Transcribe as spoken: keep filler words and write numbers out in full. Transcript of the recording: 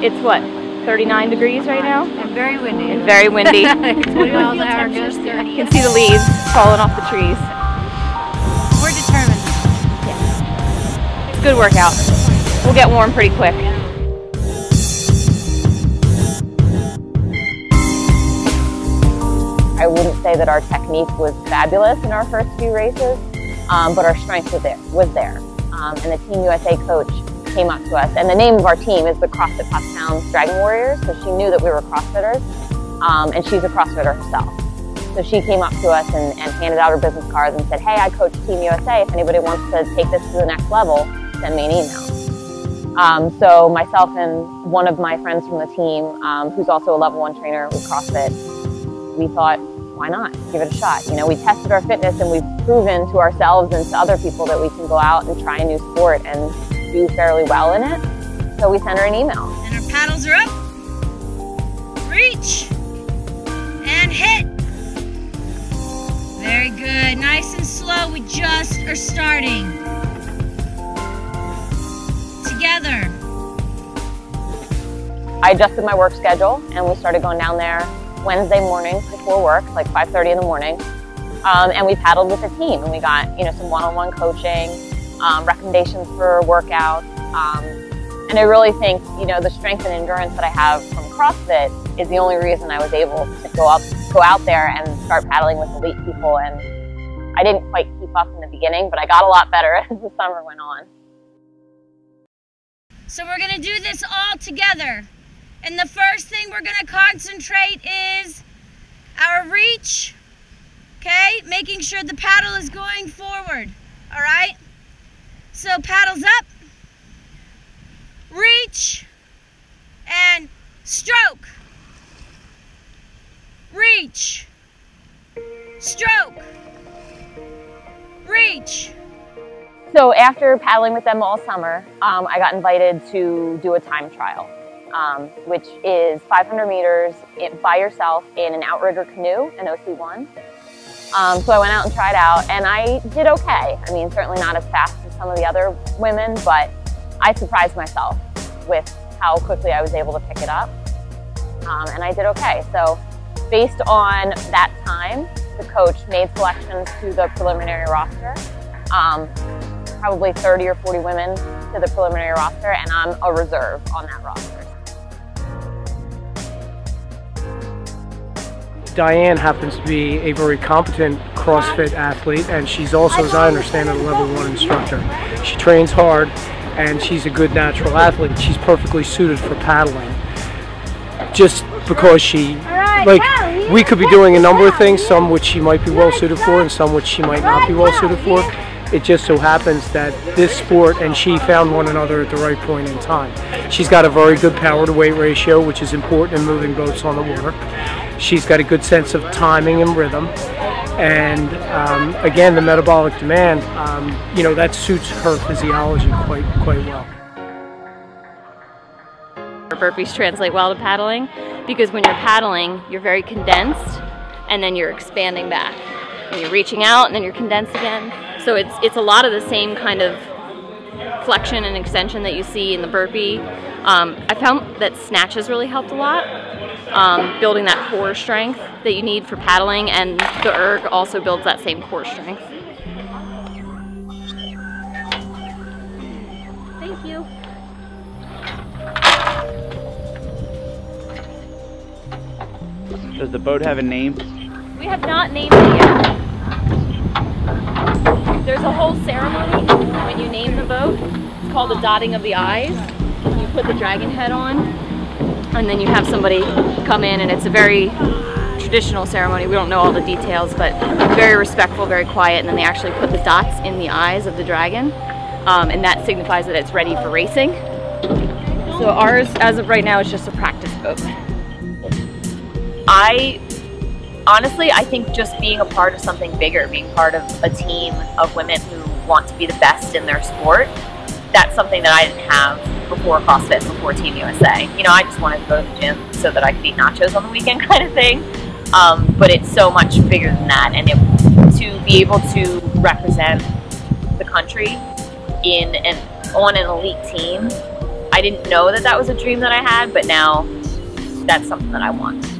It's what, thirty-nine degrees right now? And very windy. And very windy. twenty miles an hour goes thirty. You can see the leaves falling off the trees. We're determined. Yeah. It's a good workout. We'll get warm pretty quick. I wouldn't say that our technique was fabulous in our first few races, um, but our strength was there. Was there. Um, and the Team U S A coach came up to us, and the name of our team is the CrossFit Pottstown Dragon Warriors, so she knew that we were CrossFitters, um, and she's a CrossFitter herself. So she came up to us and, and handed out her business cards and said, hey, I coach Team U S A. If anybody wants to take this to the next level, send me an email. Um, so myself and one of my friends from the team, um, who's also a level one trainer with CrossFit, we thought, why not? Give it a shot. You know, we tested our fitness and we've proven to ourselves and to other people that we can go out and try a new sport and do fairly well in it. So we sent her an email. And our paddles are up. Reach. And hit. Very good. Nice and slow. We just are starting. Together. I adjusted my work schedule and we started going down there Wednesday mornings before work, like five thirty in the morning. Um, and we paddled with the team and we got, you know, some one-on-one coaching, um, recommendations for workouts. Um, and I really think, you know, the strength and endurance that I have from CrossFit is the only reason I was able to go up, go out there and start paddling with elite people. And I didn't quite keep up in the beginning, but I got a lot better as the summer went on. So we're gonna do this all together. And the first thing we're gonna concentrate is our reach, okay? Making sure the paddle is going forward, all right? So paddles up, reach, and stroke. Reach, stroke, reach. So after paddling with them all summer, um, I got invited to do a time trial, um, which is five hundred meters in, by yourself in an outrigger canoe, an O C one. Um, so I went out and tried out, and I did okay. I mean, certainly not as fast as some of the other women, but I surprised myself with how quickly I was able to pick it up, um, and I did okay. So based on that time, the coach made selections to the preliminary roster. Um, probably thirty or forty women to the preliminary roster, and I'm a reserve on that roster. Diane happens to be a very competent CrossFit athlete, and she's also, as I understand it, a level one instructor. She trains hard, and she's a good natural athlete. She's perfectly suited for paddling. Just because she, like, we could be doing a number of things, some which she might be well suited for, and some which she might not be well suited for. It just so happens that this sport and she found one another at the right point in time. She's got a very good power to weight ratio, which is important in moving boats on the water. She's got a good sense of timing and rhythm. And um, again, the metabolic demand, um, you know, that suits her physiology quite, quite well. Burpees translate well to paddling because when you're paddling, you're very condensed and then you're expanding back. And you're reaching out and then you're condensed again. So it's, it's a lot of the same kind of flexion and extension that you see in the burpee. Um, I found that snatches really helped a lot, um, building that core strength that you need for paddling, and the erg also builds that same core strength. Thank you. Does the boat have a name? We have not named it yet. There's a whole ceremony when you name the boat. It's called the dotting of the I's. You put the dragon head on, and then you have somebody come in, and it's a very traditional ceremony. We don't know all the details, but very respectful, very quiet, and then they actually put the dots in the eyes of the dragon, um, and that signifies that it's ready for racing. So ours, as of right now, is just a practice boat. I Honestly, I think just being a part of something bigger, being part of a team of women who want to be the best in their sport, that's something that I didn't have before CrossFit, before Team U S A. You know, I just wanted to go to the gym so that I could eat nachos on the weekend kind of thing. Um, but it's so much bigger than that. And it, to be able to represent the country in an, on an elite team I didn't know that that was a dream that I had, but now that's something that I want.